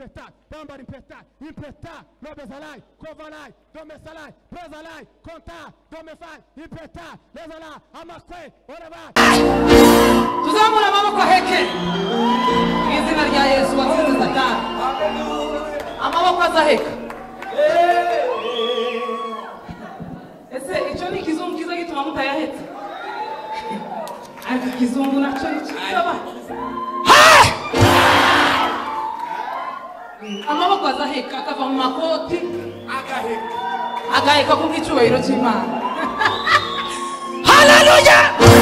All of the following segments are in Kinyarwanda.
impeta, bambara impeta, impeta, lobezalai, kovalai, domesalai, prezalai, konta, domefai, impeta, lezala, amakwe, oraba. Tuzamura amaboko heke. Izina rya Yesu watsinze Satani. Amaboko azaheka. Ese icyo ni kizungu kiza gituma mutayahetse. Ariko kizungu naco ni cyaba. Amaboko azaheka akava mu makoti agaheka ku bw'icyubahiro cy'Imana. Haleluya!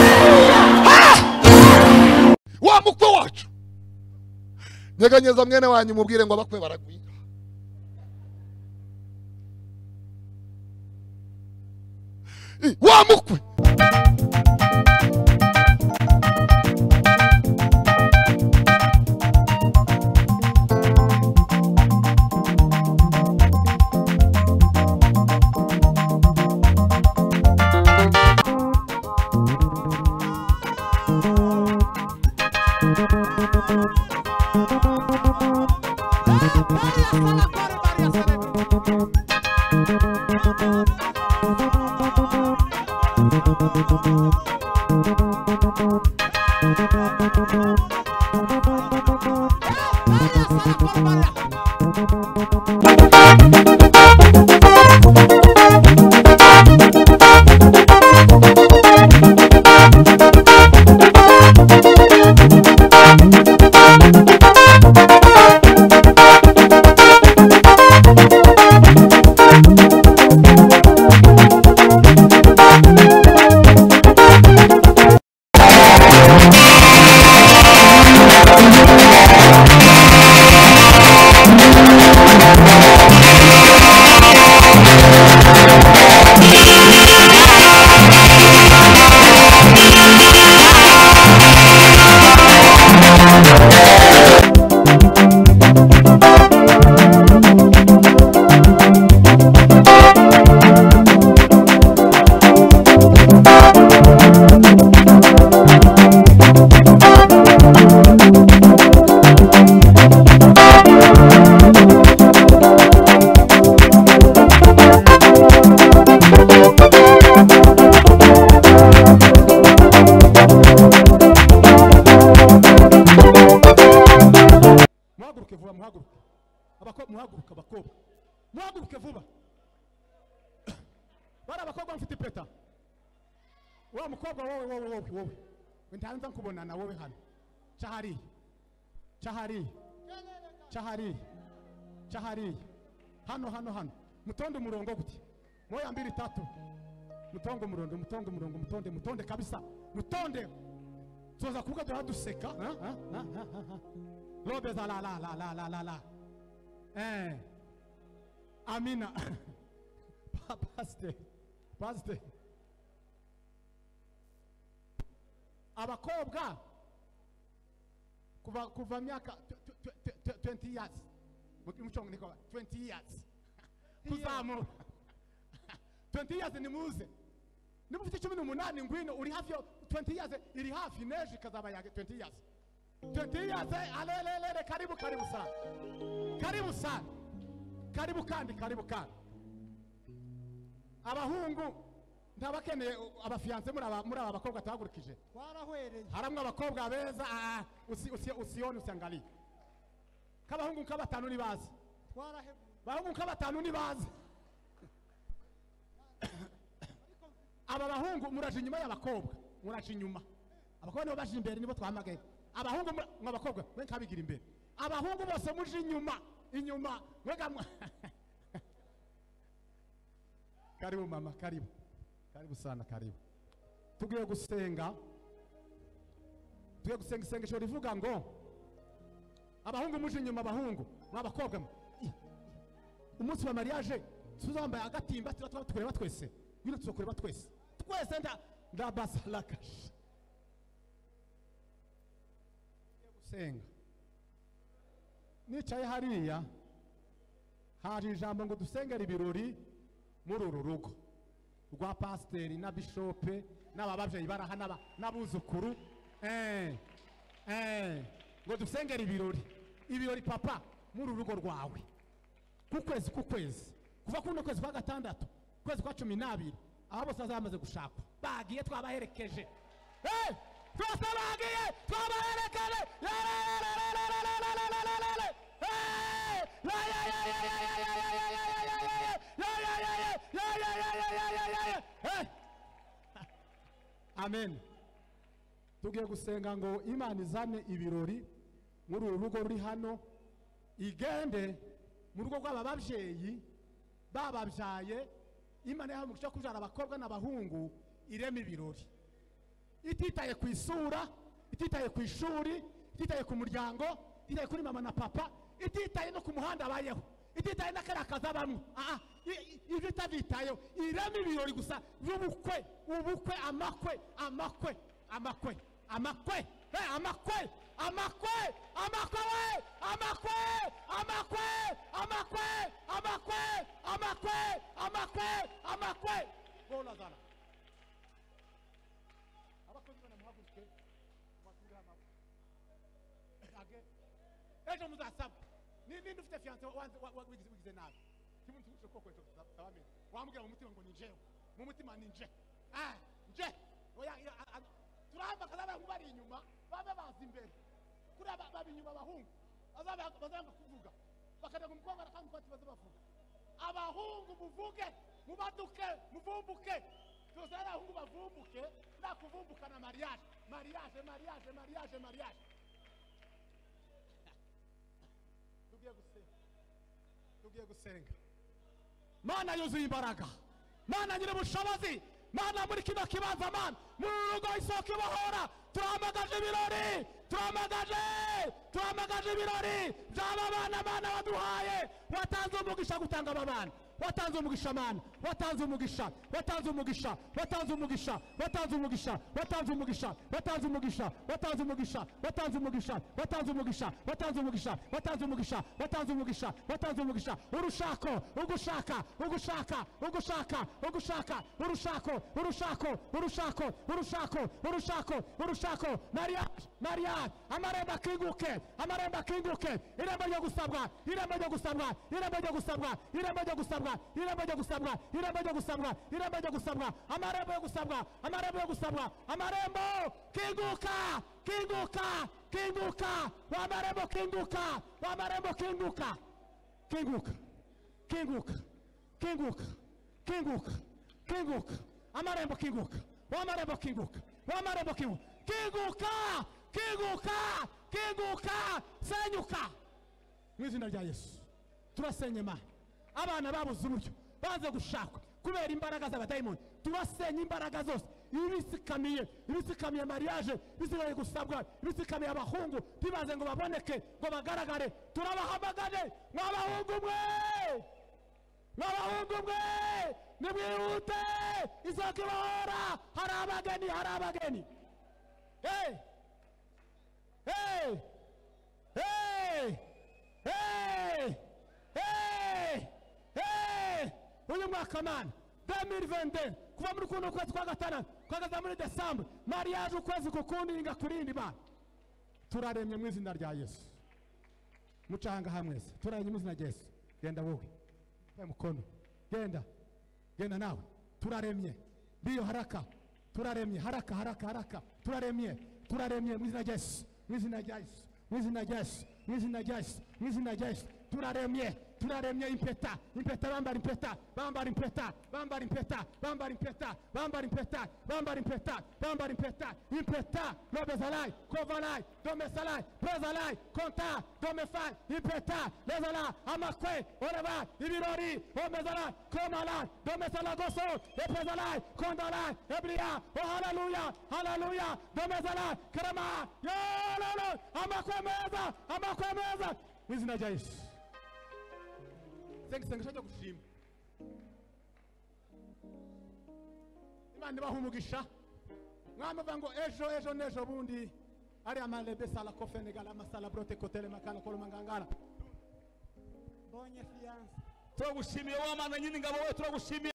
Wa mukwe wacu nyeganyeza mwene wanyu mubwire ngo abakwe baragwira. Wa mukwe muhaguruke vuba. Bara abakobwa mfite impeta. Wa mukobwa wowe ndanza nkubona na wowe hano. Chahari hano mutonde umurongo guti moya 2 3 mutonde kabisa mutonde tuza kuvuga duhaduseka robe za la amina pastor abakobwa kuva myaka 20 years muchongo niko 20 years kuzamu 20 years ni muze nimufite 18 ngwino uri hafi 20 years iri hafi neje kazaba ya 20 years 20 years alelele karibu sana karibu kandi abahungu ndabakeneye abafiance muri aba bakobwa tahagurikije twarahwereye haramwe abakobwa beza usione usiangalie kabahungu kabatanu ni bazi bahungu kabatanu ni bazi aba bahungu muraje inyuma y'abakobwa muraje inyuma abakobwa nibo baje imbere nibo twamagaye abahungu mwabakobwa mwe kabigira imbere abahungu bose muje inyuma mwega karibu mama karibu sana tugiye gusenga isengesho rivuga ngo abahungu muje inyuma abahungu mwabakobwa umunsi wa mariage tuzambaye agatimba tukureba twese bino tuzokureba twese ndabasalaka gusenga nicaye hariya hari ijambo ngo dusengera ibirori muri uru rugo rwa pasiteri na bishope n'ababavyeyi baraha n'abuzukuru ngo dusengera ibirori papa muri urugo rwawe ku kwezi kuva kuno kwezi kwa gatandatu kwezi kwa 12 abo bose bazamaze gushakwa bagiye twabaherekeje twose bagiye twabaherekeje amen. Tugiye gusenga ngo Imana izane ibirori muri uru rugo ruri hano, igende mu rugo rw'aba babyeyi bababyaye. Imana yaha umugisha kubyara abakobwa n'abahungu, ireme ibirori ititaye ku isura, ititaye ku ishuri, ititaye ku muryango, ititaye kuri mama na papa, ititaye no ku muhanda abayeho, ititaye n'akariya kazi abamwe. Ibyo itavitayeho, ireme ibirori gusa by'ubukwe, ubukwe, amakwe amakwe amakwe amakwe amakwe amakwe amakwe amakwe amakwe amakwe amakwe amakwe amakwe amakwe bola zana abakozi bana muhaguruke batura amabo age ejo muzasaba nindi ufite fiance wigize nabi kimuntu ushoko kwejo sabame wamubwira mu mutima ngo ninjewe mu mutima ninje nje oya turamba kazaba bari inyuma baba bazi imbere kuri babi inyuma abahungu bazanga kuvuga bakadaga umukobwa kandi kwati bazabavuga abahungu muvuge mubaduke muvumbuke cyose ari abahungu bavumbuke nakuvumbuka na mariage tugiye gusenga. Mana yuzuye imbaraga, Mana nyine bushobozi, Mana muri kino kibanza, Mana muri urugo isoko ibahora, turamagaje ibirori, turamagaje ibirori by'aba bana, Mana waduhaye, watanze umugisha gutanga aba bana, watanze umugisha Mana, watanze umugisha, watanze umugisha, watanze umugisha, watanze umugisha, watanze umugisha, watanze umugisha, watanze umugisha, watanze umugisha, watanze umugisha, watanze umugisha, watanze umugisha, watanze umugisha, watanze umugisha, urushako, ugushaka, ugushaka, ugushaka, ugushaka, urushako, urushako, urushako, urushako, urushako, urushako, mariage, amarembo akinguke, amarembo akinguke, irembo ryo gusabwa, irembo ryo gusabwa, irembo ryo gusabwa, irembo ryo gusabwa, irembo ryo gusabwa, irembo ryo gusabwa, irembo ryo gusabwa, amarembo yo gusabwa, amarembo yo gusabwa, amarembo kinguka, kinguka, kinguka, amarembo kinguka, amarembo kinguka, kinguka, kinguka, kinguka, kinguka, kinguka, amarembo kinguka, amarembo kinguka, amarembo kinguka, kinguka, kinguka, kinguka, senyuka mu izina rya Yesu. Turasenye Mana, abana babuze uburyo baze gushaka kubera imbaraga z'abadayimoni, turasenye imbaraga zose ibisikamiye mariage, bisigaye gusabwa, ibisikamiye abahungu bibaze ngo baboneke, ngo bagaragare, turabahamagaje mw'abahungu mwe, mw'abahungu mwe, nimwihute isoko ibahora, hari abageni, hari abageni. Hey, hey, hey, hey, hey, hey, uyu mwaka Mana 2022 kuva muri kuno kwezi kwa gatanu kwagaza muri Desemba, mariage ukwezi kukundi kurindi Mana, turaremye mu izina rya Yesu. Mucanga hamwe se turaremye mu izina rya Yesu. Genda wowe mukono, genda nawe, turaremye biyo haraka, turaremye haraka, turaremye mu izina rya Yesu, mu izina rya Yesu, mu izina rya Yesu, mu izina rya Yesu, mu izina rya Yesu, turaremye impeta, bambara impeta, bambara impeta, bambara impeta, bambara impeta, bambara impeta, bambara impeta, bambara impeta, impeta, lobezalai, kovalai, domesalai, prezalai, konta, domefai, impeta, lezala, amakwe, oreva, ibirori, omezalai, komalai, domesala goso, eprezalai, kondalai, ebria, oh hallelujah, hallelujah, domezalai, krema, yololo, amakwe meza, izina rya Yesu. Sengisha cyo gushima Imana ibaha umugisha. Mwamavuga ngo ejo nejo bundi ari amalebe sala kofene gala masala brote kotele makana kolo mangangana bonye fiance. Turagushimiye wa Mana nyine ngabo we, turagushimiye.